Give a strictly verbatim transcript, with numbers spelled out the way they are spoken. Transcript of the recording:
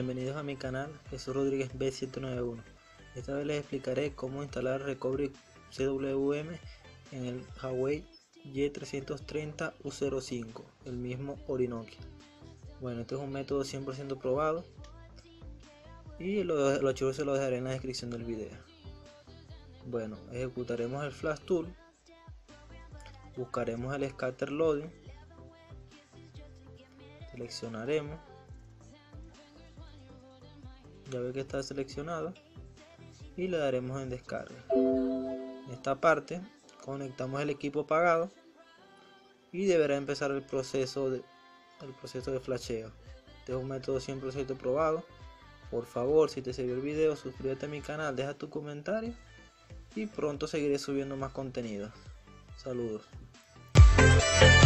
bienvenidos a mi canal Jesús Rodríguez B siete nueve uno. Esta vez les explicaré cómo instalar Recovery C W M en el Huawei Y trescientos treinta U cero cinco, el mismo Orinoquia. Bueno, este es un método cien por ciento probado y los archivos se los dejaré en la descripción del video. Bueno, ejecutaremos el Flash Tool, buscaremos el Scatter Loading, seleccionaremos. Ya ve que está seleccionado y le daremos en descarga. En esta parte conectamos el equipo apagado y deberá empezar el proceso de, el proceso de flasheo. Este es un método cien por ciento probado. Por favor, si te sirvió el video, suscríbete a mi canal, deja tu comentario y pronto seguiré subiendo más contenido. Saludos.